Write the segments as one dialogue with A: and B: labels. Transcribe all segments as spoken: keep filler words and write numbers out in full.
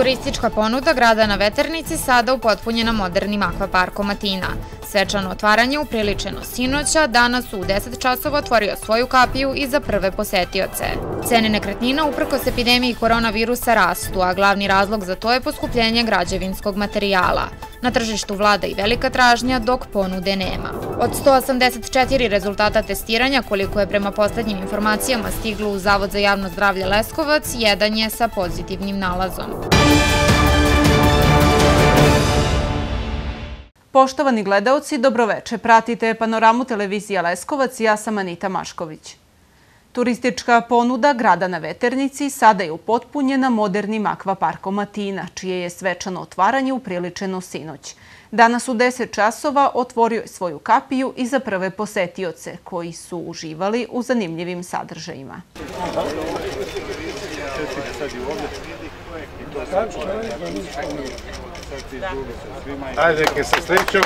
A: Turistička ponuda grada na Veternici sada upotpunjena modernim akvaparkom Atina. Svečano otvaranje upriličeno sinoća, danas u deset časova otvorio svoju kapiju i za prve posetioce. Cene nekretnina uprkos epidemiji koronavirusa rastu, a glavni razlog za to je poskupljenje građevinskog materijala. Na tržištu vlada i velika tražnja, dok ponude nema. Od sto osamdeset četiri rezultata testiranja, koliko je prema poslednjim informacijama stiglo u Zavod za javno zdravlje Leskovac, jedan je sa pozitivnim nalazom.
B: Poštovani gledaoci, dobroveče. Pratite Panoramu televizija Leskovac, ja sam Anita Mašković. Turistička ponuda grada na Veternici sada je upotpunjena modernim akvaparkom Atina, čije je svečano otvaranje upriličeno sinoć. Danas u deset časova otvorio je svoju kapiju i za prve posetioce, koji su uživali u zanimljivim sadržajima.
C: Ajde, ke se srećom.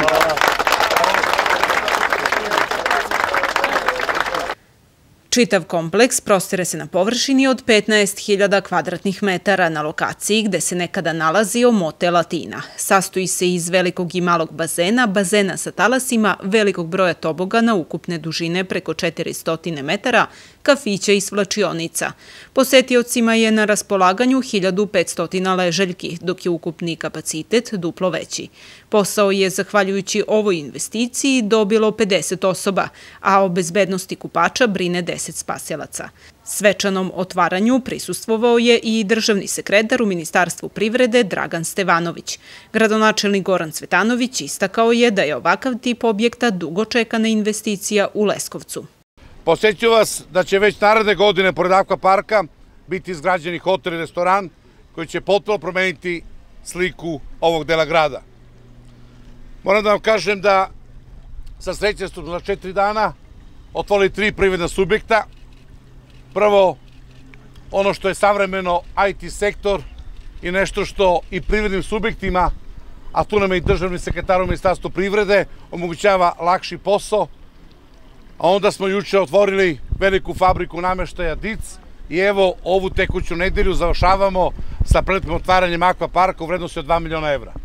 B: Čitav kompleks prostire se na površini od petnaest hiljada kvadratnih metara na lokaciji gde se nekada nalazio motel Atina. Sastoji se iz velikog i malog bazena, bazena sa talasima, velikog broja tobogana ukupne dužine preko četiristo metara, kafića i svlačionica. Posetiocima je na raspolaganju hiljadu petsto leželjki, dok je ukupni kapacitet duplo veći. Posao je, zahvaljujući ovoj investiciji, dobilo pedeset osoba, a o bezbednosti kupača brine deset spasilaca. Svečanom otvaranju prisustvovao je i državni sekretar u Ministarstvu privrede Dragan Stevanović. Gradonačelnik Goran Cvetanović istakao je da je ovakav tip objekta dugo čekana investicija u Leskovcu.
C: Podsećam vas da će već naredne godine pored akvaparka biti izgrađeni hotel i restoran koji će potpuno promeniti sliku ovog dela grada. Moram da vam kažem da sa sreće su za četiri dana otvorili tri privredna subjekta. Prvo, ono što je savremeno I T sektor i nešto što i privrednim subjektima, a tu nam je i državni sekretar u Ministarstvu privrede, omogućava lakši posao. A onda smo juče otvorili veliku fabriku nameštaja D I C i evo ovu tekuću nedelju završavamo sa prelepim otvaranjem akvaparka u vrednosti od dva miliona evra.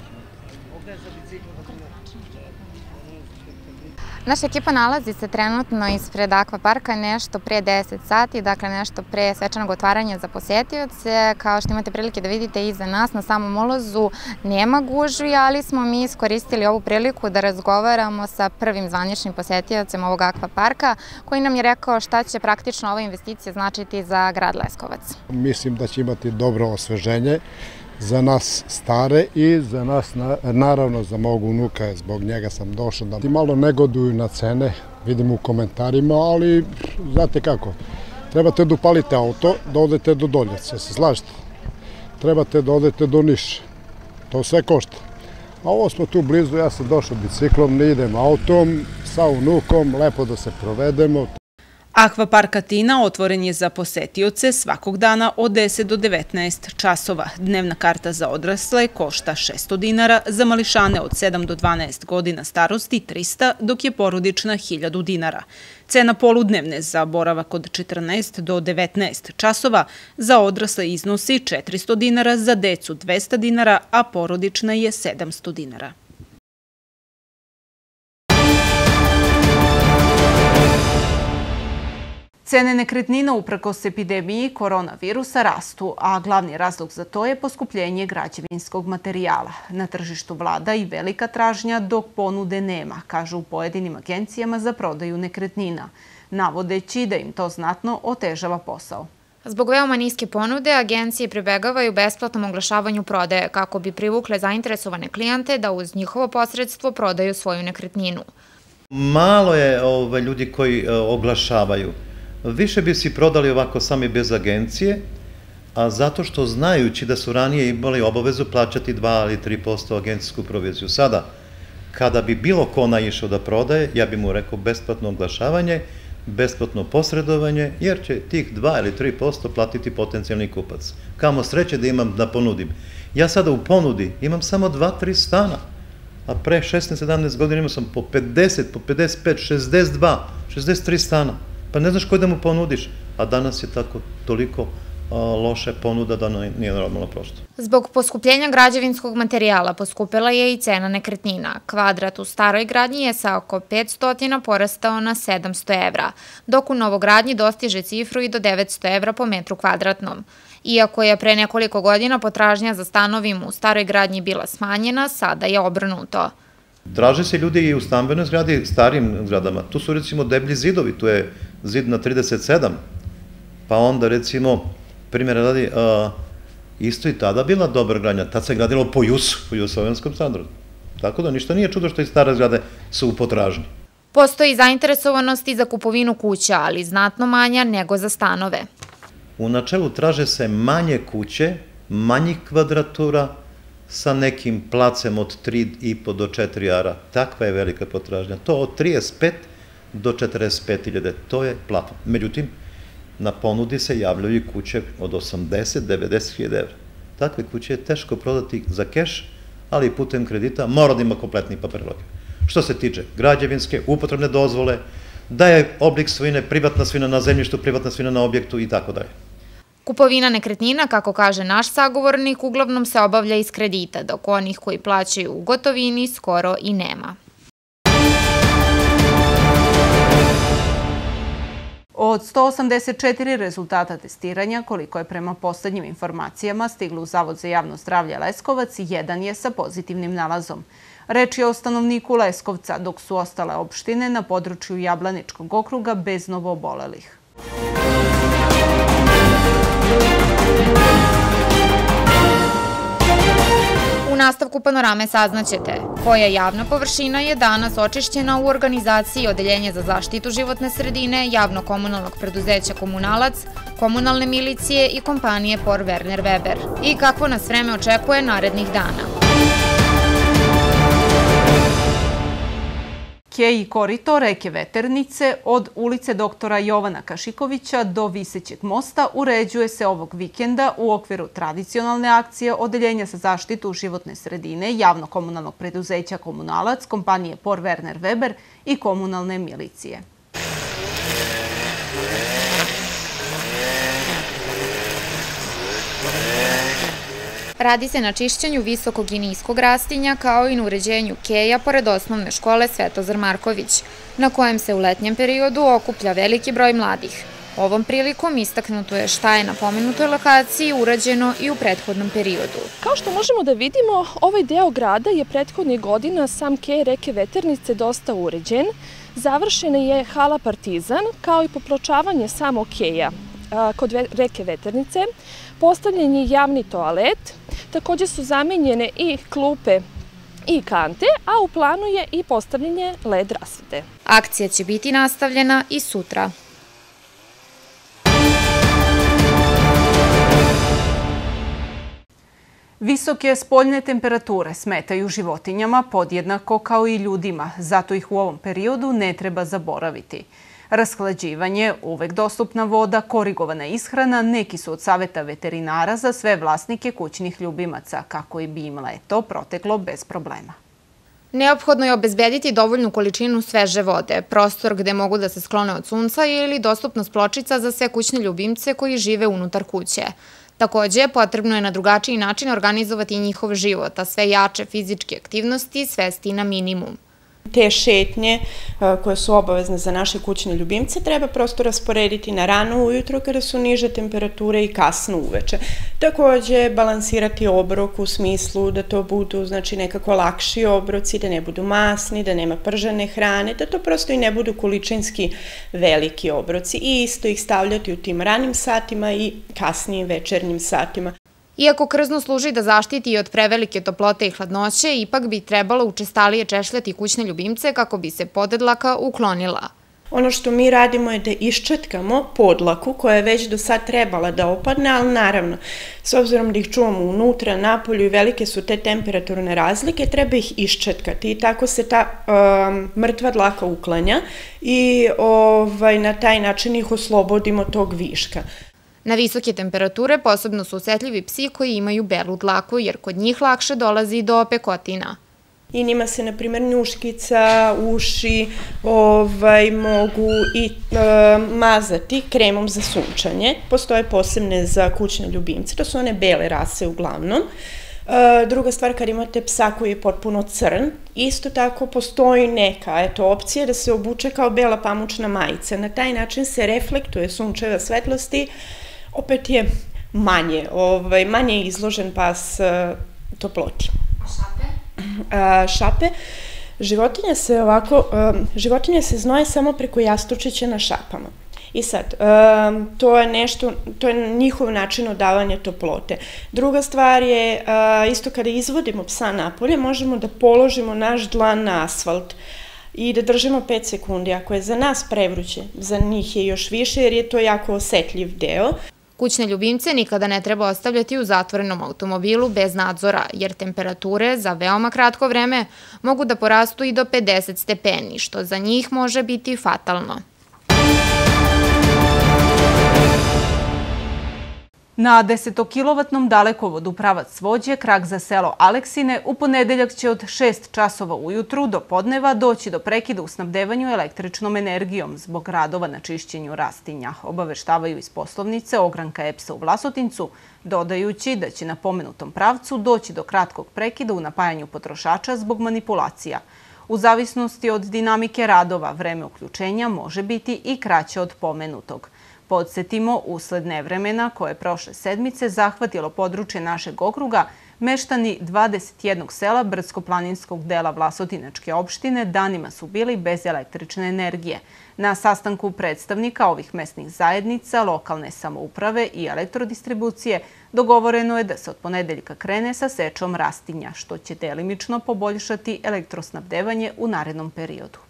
A: Naša ekipa nalazi se trenutno ispred akvaparka nešto pre deset sati, dakle nešto pre svečanog otvaranja za posetioce. Kao što imate prilike da vidite iza nas, na samom ulazu nema gužvi, ali smo mi iskoristili ovu priliku da razgovaramo sa prvim zvaničnim posetiocem ovog akvaparka, koji nam je rekao šta će praktično ova investicija značiti za grad Leskovac.
D: Mislim da će imati dobro osveženje za nas stare i za nas, naravno za mog unuka, zbog njega sam došao da ti malo negoduju na cene, vidim u komentarima, ali znate kako, trebate da upalite auto, da odete do Doljaca, se slažete? Trebate da odete do Niša, to sve košta. A ovo smo tu blizu, ja sam došao biciklom, ne idem autom, sa unukom, lepo da se provedemo.
B: Akvapark Atina otvoren je za posetioce svakog dana od deset do devetnaest časova. Dnevna karta za odrasle košta šesto dinara, za mališane od sedam do dvanaest godina starosti trista, dok je porodična hiljadu dinara. Cena poludnevne za boravak od četrnaest do devetnaest časova za odrasle iznosi četiristo dinara, za decu dvesta dinara, a porodična je sedamsto dinara. Cene nekretnina uprkos epidemiji koronavirusa rastu, a glavni razlog za to je poskupljenje građevinskog materijala. Na tržištu vlada i velika tražnja, dok ponude nema, kažu u pojedinim agencijama za prodaju nekretnina, navodeći da im to znatno otežava posao.
A: Zbog veoma niske ponude, agencije pribegavaju besplatnom oglašavanju prodaje kako bi privukle zainteresovane klijente da uz njihovo posredstvo prodaju svoju nekretninu.
E: Malo je ljudi koji oglašavaju. Više bi si prodali ovako sami bez agencije, a zato što znajući da su ranije imali obavezu plaćati dva ili tri posto agencijsku proviziju. Sada, kada bi bilo ko naišao da prodaje, ja bi mu rekao besplatno oglašavanje, besplatno posredovanje, jer će tih dva ili tri posto platiti potencijalni kupac. Kamo sreće da imam da ponudim. Ja sada u ponudi imam samo dva tri stana, a pre šesnaest sedamnaest godina imao sam po pedeset, po pedeset pet, šezdeset dva, šezdeset tri stana. Pa ne znaš koji da mu ponudiš, a danas je tako toliko loše ponuda da nije normalno prosto.
A: Zbog poskupljenja građevinskog materijala poskupila je i cena nekretnina. Kvadrat u staroj gradnji je sa oko petsto porastao na sedamsto evra, dok u novogradnji dostiže cifru i do devetsto evra po metru kvadratnom. Iako je pre nekoliko godina potražnja za stanovima u staroj gradnji bila smanjena, sada je obrnuto.
E: Traže se ljudi i u stambenoj zgradi, starim zgradama. Tu su recimo deblji zidovi, tu je zid na trideset sedam, pa onda recimo, primjera radi, isto i tada bila dobra gradnja, tad se gradilo po jusu, po jusovenskom standardu. Tako da ništa nije čudo što i stare zgrade su u potražnji.
A: Postoji zainteresovanost i za kupovinu kuća, ali znatno manja nego za stanove.
E: U načelu traže se manje kuće, manjih kvadratura, sa nekim placem od tri i po do četiri ara. Takva je velika potražnja. To od trideset pet do četrdeset pet hiljada, to je plafon. Međutim, na ponudi se javljaju i kuće od osamdeset do devedeset hiljada evra. Takve kuće je teško prodati za keš, ali i putem kredita mora da ima kompletni papirologiju. Što se tiče građevinske, upotrebne dozvole, da je oblik svojine, privatna svojina na zemljištu, privatna svojina na objektu i tako dalje.
A: Kupovina nekretnina, kako kaže naš sagovornik, uglavnom se obavlja iz kredita, dok onih koji plaćaju u gotovini skoro i nema.
B: Od sto osamdeset četiri rezultata testiranja, koliko je prema poslednjim informacijama stiglo u Zavod za javno zdravlje Leskovac, jedan je sa pozitivnim nalazom. Reč je o stanovniku Leskovca, dok su ostale opštine na području Jablaničkog okruga bez novoobolelih.
A: U nastavku panorame saznaćete koja javna površina je danas očišćena u organizaciji Odeljenja za zaštitu životne sredine, javno-komunalnog preduzeća Komunalac, komunalne milicije i kompanije Por Werner Weber i kakvo nas vreme očekuje narednih dana.
B: Kej i korito reke Veternice od ulice doktora Jovana Kašikovića do Visećeg mosta uređuje se ovog vikenda u okviru tradicionalne akcije Odeljenja za zaštitu životne sredine, javno-komunalnog preduzeća Komunalac, kompanije Por Werner Weber i komunalne milicije.
A: Radi se na čišćenju visokog i niskog rastinja, kao i na uređenju keja pored osnovne škole Svetozar Marković, na kojem se u letnjem periodu okuplja veliki broj mladih. Ovom prilikom istaknuto je šta je na pomenutoj lokaciji urađeno i u prethodnom periodu.
F: Kao što možemo da vidimo, ovaj deo grada je prethodnih godina sam kej reke Veternice dosta uređen. Završena je hala Partizan, kao i popločavanje samog keja kod reke Veternice. Postavljen je javni toalet, takođe su zamenjene i klupe i kante, a u planu je i postavljanje led rasvete.
A: Akcija će biti nastavljena i sutra.
B: Visoke spoljne temperature smetaju životinjama podjednako kao i ljudima, zato ih u ovom periodu ne treba zaboraviti. Rashlađivanje, uvek dostupna voda, korigovana ishrana, neki su od saveta veterinara za sve vlasnike kućnih ljubimaca, kako i bi im leto proteklo bez problema.
A: Neophodno je obezbediti dovoljnu količinu sveže vode, prostor gde mogu da se sklone od sunca ili dostupnost pločica za sve kućne ljubimce koji žive unutar kuće. Takođe, potrebno je na drugačiji način organizovati njihov život, a sve jače fizičke aktivnosti svesti na minimum.
G: Te šetnje koje su obavezne za naše kućne ljubimce treba prosto rasporediti na rano ujutro kada su niže temperature i kasno uveče. Takođe, balansirati obrok u smislu da to budu znači, nekako lakši obroci, da ne budu masni, da nema pržene hrane, da to prosto i ne budu količinski veliki obroci i isto ih stavljati u tim ranim satima i kasnijim večernjim satima.
A: Iako krzno služi da zaštiti od prevelike toplote i hladnoće, ipak bi trebalo učestalije češljati kućne ljubimce kako bi se podedlaka uklonila.
G: Ono što mi radimo je da iščetkamo podlaku koja je već do sad trebala da opadne, ali naravno, s obzirom da ih čuvamo unutra, napolju i velike su te temperaturne razlike, treba ih iščetkati i tako se ta um, mrtva dlaka uklanja i ovaj, na taj način ih oslobodimo tog viška.
A: Na visoke temperature posebno su osetljivi psi koji imaju belu dlaku, jer kod njih lakše dolazi do opekotina.
G: I njima se, na primjer, njuškica, uši ovaj, mogu i e, mazati kremom za sunčanje. Postoje posebne za kućne ljubimce, to su one bele rase uglavnom. E, druga stvar, kad imate psa koji je potpuno crn, isto tako postoji neka eto, opcija da se obuče kao bela pamučna majica. Na taj način se reflektuje sunčeva svetlosti, opet je manje, ovaj, manje izložen pas e, toploti. Šape. Životinje se ovako, životinje se znoje samo preko jastučića na šapama. I sad, to je nešto, to je njihov način odavanja toplote. Druga stvar je, isto kada izvodimo psa napolje, možemo da položimo naš dlan na asfalt i da držimo pet sekundi. Ako je za nas prevruće, za njih je još više jer je to jako osetljiv deo.
A: Kućne ljubimce nikada ne treba ostavljati u zatvorenom automobilu bez nadzora, jer temperature za veoma kratko vreme mogu da porastu i do pedeset stepeni, što za njih može biti fatalno.
B: Na desetokilovatnom dalekovodu pravac Vođe, krak za selo Aleksine, u ponedeljak će od šest časova ujutru do podneva doći do prekida u snabdevanju električnom energijom zbog radova na čišćenju rastinja, obaveštavaju iz poslovnice ogranka E P S-a u Vlasotincu, dodajući da će na pomenutom pravcu doći do kratkog prekida u napajanju potrošača zbog manipulacija. U zavisnosti od dinamike radova, vreme uključenja može biti i kraće od pomenutog. Podsjetimo, usled nevremena koje je prošle sedmice zahvatilo područje našeg okruga, meštani dvadeset jednog sela brdsko-planinskog dela Vlasotinačke opštine danima su bili bez električne energije. Na sastanku predstavnika ovih mesnih zajednica, lokalne samouprave i elektrodistribucije dogovoreno je da se od ponedeljka krene sa sečom rastinja, što će delimično poboljšati elektrosnabdevanje u narednom periodu.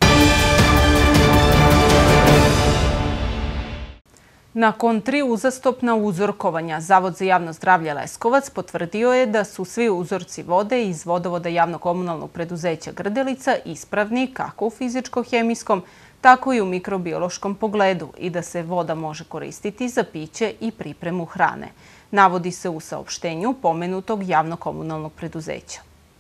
B: Nakon tri uzastopna uzorkovanja, Zavod za javno zdravlje Leskovac potvrdio je da su svi uzorci vode iz vodovoda javno-komunalnog preduzeća Grdelica ispravni kako u fizičko-hemijskom, tako i u mikrobiološkom pogledu i da se voda može koristiti za piće i pripremu hrane. Navodi se u saopštenju pomenutog javno-komunalnog preduzeća.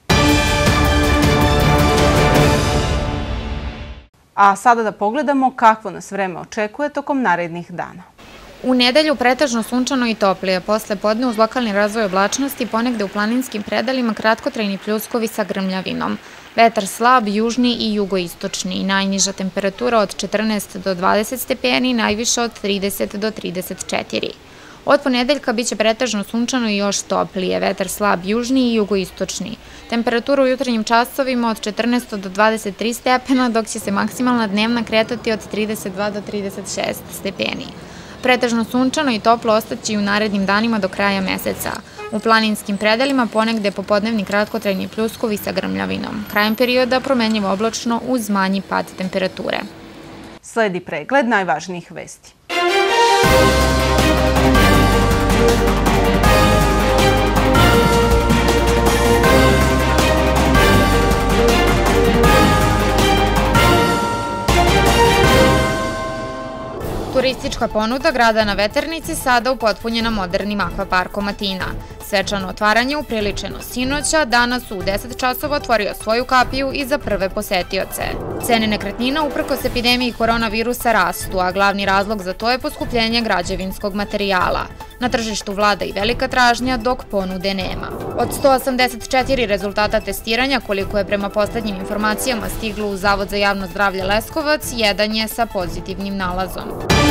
B: A sada da pogledamo kakvo nas vreme očekuje tokom narednih dana.
A: U nedelju pretežno sunčano i toplije, posle podne uz lokalni razvoj oblačnosti, ponegde u planinskim predelima kratkotrajni pljuskovi sa grmljavinom. Vetar slab, južni i jugoistočni, najniža temperatura od četrnaest do dvadeset stepeni, najviša od trideset do trideset četiri. Od ponedeljka biće pretežno sunčano i još toplije, vetar slab južni i jugoistočni. Temperatura u jutarnjim časovima od četrnaest do dvadeset tri stepena, dok će se maksimalna dnevna kretati od trideset dva do trideset šest stepeni. Pretežno sunčano i toplo ostaće i u narednim danima do kraja meseca. U planinskim predelima ponegde popodnevni kratkotrajni pljuskovi sa grmljavinom. Krajem perioda promenljivo oblačno uz manji pad temperature.
B: Sledi pregled najvažnijih vesti.
A: Turistička ponuda grada na Veternici sada upotpunjena modernim akvaparkom Atina. Svečano otvaranje upriličeno sinoća, danas u deset časova otvorio svoju kapiju i za prve posetioce. Cene nekretnina uprkos epidemiji koronavirusa rastu, a glavni razlog za to je poskupljenje građevinskog materijala. Na tržištu vlada i velika tražnja, dok ponude nema. Od sto osamdeset četiri rezultata testiranja, koliko je prema poslednjim informacijama stiglo u Zavod za javno zdravlje Leskovac, jedan je sa pozitivnim nalazom.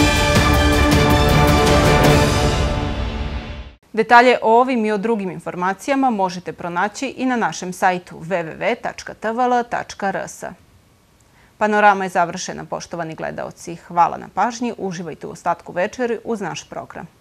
B: Detalje o ovim i o drugim informacijama možete pronaći i na našem sajtu w w w tačka t v l tačka r s. Panorama je završena, poštovani gledaoci. Hvala na pažnji, uživajte u ostatku večeri uz naš program.